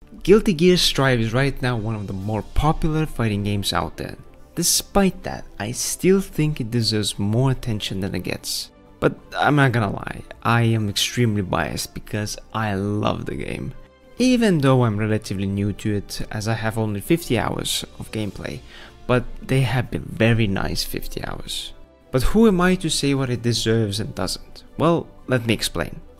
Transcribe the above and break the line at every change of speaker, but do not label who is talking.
Guilty Gear Strive is right now one of the more popular fighting games out there. Despite that, I still think it deserves more attention than it gets. But I'm not gonna lie, I am extremely biased because I love the game. Even though I'm relatively new to it, as I have only 50 hours of gameplay, but they have been very nice 50 hours. But who am I to say what it deserves and doesn't? Well, let me explain.